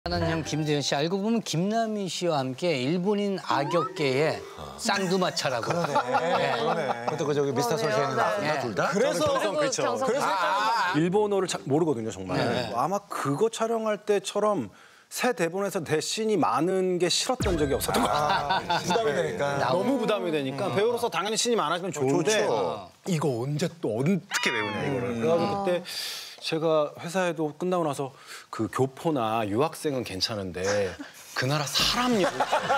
하는 형 김대현 씨 알고 보면 김남희 씨와 함께 일본인 악역계의 쌍두마차라고. 그러네. 그것도 그 저기 미스터 선샤인 나왔나 둘 다? 그래서 일본어를 모르거든요 정말. 아마 그거 촬영할 때처럼 새 대본에서 내 씬이 많은 게 싫었던 적이 없었던 것 같아요. 부담이 되니까. 너무 부담이 되니까 배우로서 당연히 씬이 많아지면 좋은데 이거 언제 또 어떻게 외우냐 이거를. 그래가지고 그때 제가 회사에도 끝나고 나서 그 교포나 유학생은 괜찮은데 그 나라 사람 얘기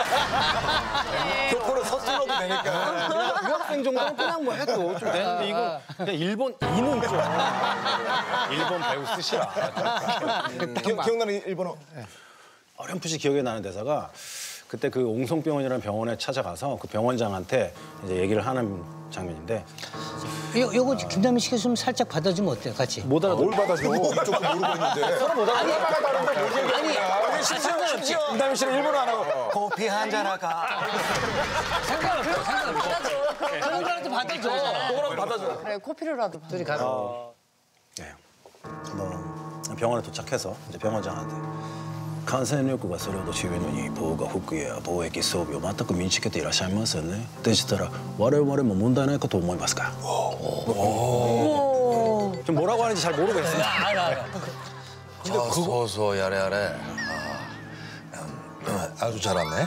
교포로 서툴러도 되니까. 유학생 정도는 그냥 뭐 해도 좀 되는데 이거 그냥 일본 이는 좀 일본 배우 쓰시라. 기억나는 일본어? 어렴풋이 기억이 나는 대사가 그때 그 옹성병원이라는 병원에 찾아가서 그 병원장한테 이제 얘기를 하는 장면인데 요거 김남희 씨가 좀 살짝 받아주면 어때요, 같이? 못 알아듣. 뭘 받아줘? 이쪽도 모르고 있는데. 서로 못 알아듣는데 아니, 심지어 김다미 씨는 일본어 안 하고 커피 한잔 할까? 상관없어. 그런 거라도 받아줘. 그거라도 받아줘. 그래, 코피로라도. 둘이 가서. 네. 병원에 도착해서 이제 병원장한테 感染力がそれほど強いのに防護服や防疫装備を全く身につけていらっしゃいますよね。でしたら我々も問題ないかと思いますか。좀 뭐라고 하는지 잘 모르겠어요. 알아. 서서 야래야래. 아주 잘하네.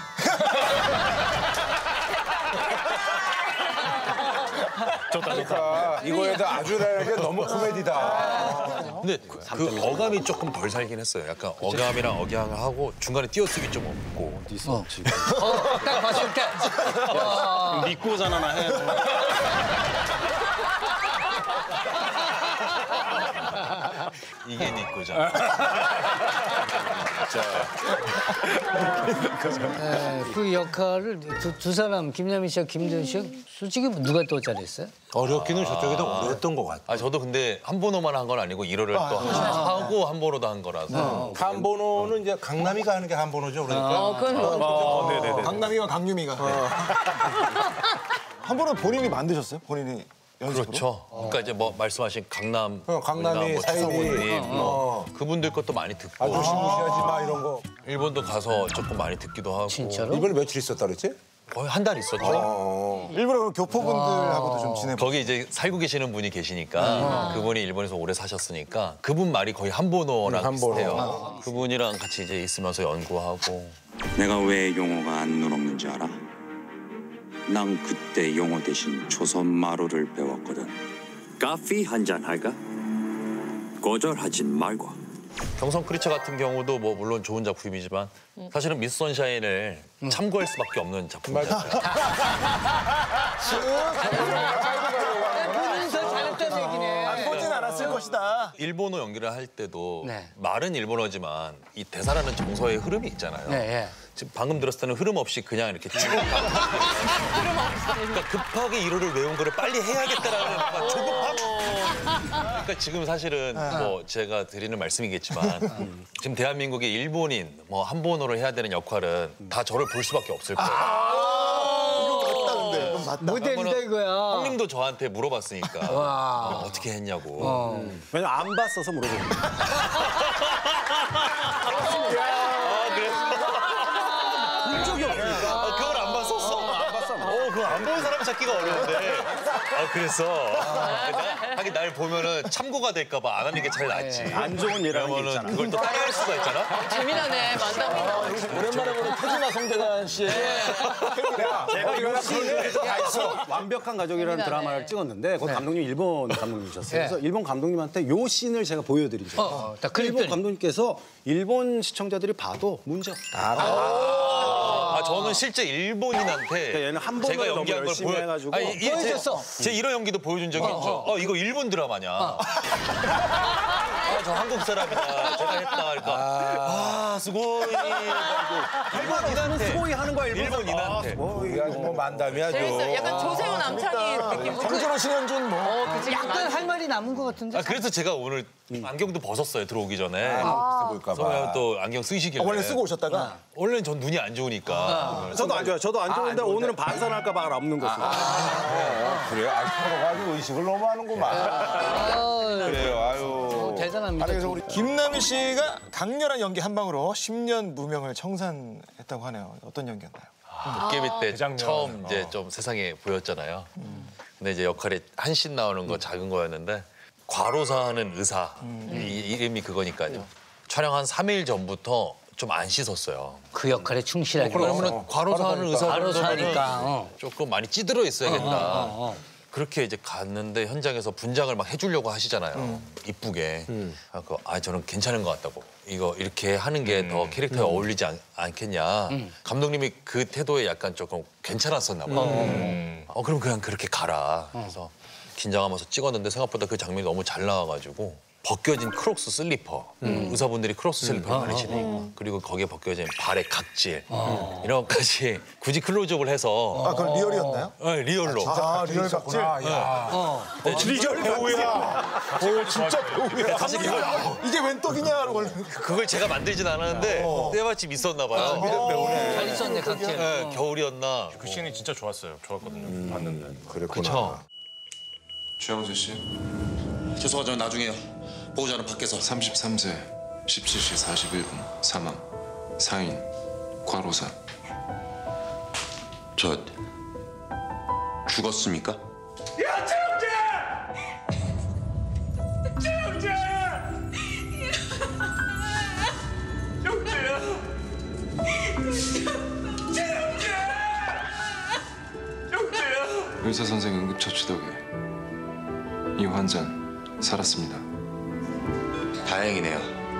좋다. 이거에도 아주 잘하게 너무 코미디다. 근데 그 어감이 조금 덜 살긴 했어요. 약간 어감이랑 억양을 하고 중간에 띄어쓰기 좀 없고. 어디서 지금 딱 봤을 때. 믿고잖아 해. 이게 네 거잖아. 그 역할을 두 사람, 김남희 씨와 김대현 씨가 솔직히 누가 더 잘했어요? 어렵기는 저쪽이 더 어려웠던 것 같아. 아 저도 근데 한 번호만 한 건 아니고 1호를 또 하고 한 번호도 한 거라서. 한 번호는 이제 강남이가 하는 게 한 번호죠. 그러니까. 네네네. 강남이와 강유미가. 한 번은 본인이 만드셨어요? 본인이 연습으로? 그렇죠. 그러니까 이제 뭐 말씀하신 강남, 강남이, 뭐 사이비. 추성훈님, 그분들 것도 많이 듣고. 아주 무시하지 마 이런 거. 일본도 가서 조금 많이 듣기도 하고. 진짜로? 이번에 며칠 있었다 그랬지? 거의 한 달 있었죠. 일부러 그럼 교포분들하고도 좀 지내고. 거기 이제 살고 계시는 분이 계시니까 그분이 일본에서 오래 사셨으니까 그분 말이 거의 한번호랑 한 번호. 비슷해요. 그분이랑 같이 이제 있으면서 연구하고. 내가 왜 용어가 안 늘었는지 알아? 난 그때 용어 대신 조선 마루를 배웠거든. 커피 한잔 할까? 거절하진 말고. 경성 크리처 같은 경우도 뭐 물론 좋은 작품이지만 사실은 미스 선샤인을 참고할 수밖에 없는 작품이잖아요. 보면서 잘했다는 얘기네. 안 보진 않았을 것이다. 일본어 연기를 할 때도 네. 말은 일본어지만 이 대사라는 정서의 흐름이 있잖아요. 네, 예. 지금 방금 들었을 때는 흐름 없이 그냥 이렇게 쭉 그러니까 급하게 이거를 외운 거를 빨리 해야겠다라는 뭔가 조급함. 그러니까 지금 사실은 뭐 제가 드리는 말씀이겠지만 지금 대한민국의 일본인 뭐 한번호를 해야 되는 역할은 다 저를 볼 수밖에 없을 거예요. 모델이다 이거야. 형님도 저한테 물어봤으니까 어떻게 했냐고. 왜냐면 안 봤어서 물어보는 거예요. 그걸 안 봤었어? 안 봤어. 그걸 안 본 사람 찾기가 어려운데. 그래서. 하긴 날 보면은 참고가 될까봐 안 하는 게 제일 낫지. 안 좋은 일하는 게 그러면은 있잖아. 그걸 또 따라할 수가 있잖아. 재미나네, 만담이다. 오랜만에 보는 태진아 송대관 씨의 제가 이 씬을 다 있어. 완벽한 가족이라는 드라마를 찍었는데 그 감독님 일본 감독님이셨어요. 그래서 일본 감독님한테 요 씬을 제가 보여드린 적이에요. 딱 그 일본 그랬더니. 감독님께서 일본 시청자들이 봐도 문제 없다. 저는 실제 일본인한테 얘는 한 번을 제가 너무 연기한 걸 열심히 해가지고 보여줬어. 제 이런 연기도 보여준 적이 있죠. 이거 일본 드라마냐. 저 한국 사람이다. 제가 했다. 그러니까 수고이. 일본인한테. 수고이 하는 거야 일본인한테. 이게 아주 뭐 만담이야 좀. 재밌어요. 약간 조세호 남창희 느낌. 황준호 신현준 뭐. 약간 할 말이 남은 것 같은데. 그래서 제가 오늘 안경도 벗었어요. 들어오기 전에. 볼까 성현 봐. 또 안경 쓰시길래. 원래 쓰고 오셨다가. 원래는 전 눈이 안 좋으니까. 저도 안 좋아요. 저도 안 좋은데 오늘은 반선할까 봐 없는 거죠. 그래요? 서로 가지고 의식을 너무 하는구만. 그래요. 아유. 대단합니다. 그래서 우리 김남희 씨가 강렬한 연기 한 방으로 10년 무명을 청산했다고 하네요. 어떤 연기였나요? 도깨비 때 처음 이제 좀 세상에 보였잖아요. 근데 이제 역할이 한씬 나오는 거 작은 거였는데 과로사하는 의사 이름이 그거니까요. 촬영 한 3일 전부터 좀 안 씻었어요. 그 역할에 충실하게. 그러면 과로사하는 의사 과로사니까. 조금 많이 찌들어 있어야겠다. 그렇게 이제 갔는데 현장에서 분장을 막 해주려고 하시잖아요. 이쁘게. 저는 괜찮은 것 같다고. 이거 이렇게 하는 게 더 캐릭터에 어울리지 않겠냐. 감독님이 그 태도에 약간 조금 괜찮았었나 봐요. 그럼 그냥 그렇게 가라. 그래서 긴장하면서 찍었는데 생각보다 그 장면이 너무 잘 나와가지고 벗겨진 크록스 슬리퍼. 의사분들이 크록스 슬리퍼를 많이 신으니까. 그리고 거기에 벗겨진 발의 각질. 이런 것까지 굳이 클로즈업을 해서. 그건 리얼이었나요? 네, 리얼로. 리얼 각질? 리얼 배우야. 진짜 배우야. 사실 이게 웬 떡이냐? 그걸 제가 만들진 않았는데 때마침 있었나 봐요. 잘 있었네, 각질. 네, 겨울이었나. 그 씬이 진짜 좋았어요. 좋았거든요. 봤는데. 그랬구나. 그쵸. 최영재 씨, 죄송하지만 나중에요. 보호자는 밖에서. 33세, 17시 41분, 사망, 사인, 과로사. 저 죽었습니까? 야, 최영재! 최영재! 영재야! 최영재! 영재야! 의사 선생 응급처치 덕에 이 환자는 살았습니다. 다행이네요.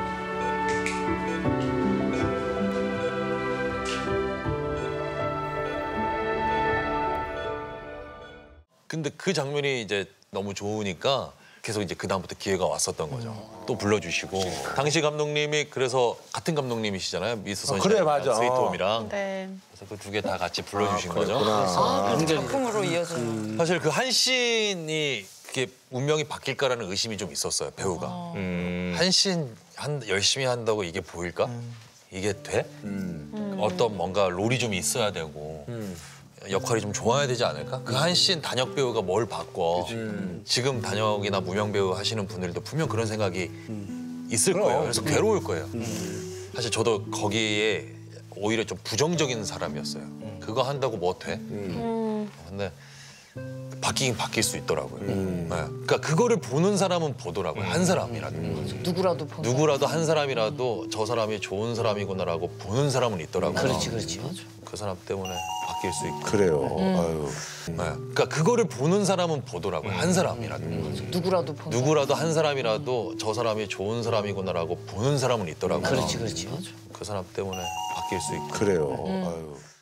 근데 그 장면이 이제 너무 좋으니까 계속 이제 그다음부터 기회가 왔었던 거죠. 또 불러주시고. 당시 감독님이 그래서 같은 감독님이시잖아요. 미스 선샤인. 그래, 맞아. 스위트홈이랑. 네. 그래서 그 두 개 다 같이 불러주신 거죠. 작품으로 이어지는. 사실 그 한씬이 그게 운명이 바뀔까라는 의심이 좀 있었어요, 배우가. 한씬 열심히 한다고 이게 보일까? 이게 돼? 어떤 뭔가 롤이 좀 있어야 되고 역할이 좀 좋아야 되지 않을까? 그 한씬 단역 배우가 뭘 바꿔. 지금 단역이나 무명 배우 하시는 분들도 분명 그런 생각이 있을 거예요. 그래서 괴로울 거예요. 사실 저도 거기에 오히려 좀 부정적인 사람이었어요. 그거 한다고 뭐 돼? 근데 바뀌긴 바뀔 수 있더라고요. 네. 그러니까 그거를 보는 사람은 보더라고요. 한 사람이라도. 누구라도 보는. 누구라도 한 사람이라도 저 사람이 좋은 사람이구나라고 보는 사람은 있더라고요. 그렇지, 그렇지. 그 사람 때문에 바뀔 수 있고. 그래요. 아유. 네. 그러니까 그거를 보는 사람은 보더라고요. 한 사람이라도. 누구라도 보는. 누구라도 한 사람이라도 저 사람이 좋은 사람이구나라고 보는 사람은 있더라고요. 그렇지, 그렇지. 그 사람 때문에 바뀔 수 있고. 그래요. 아유.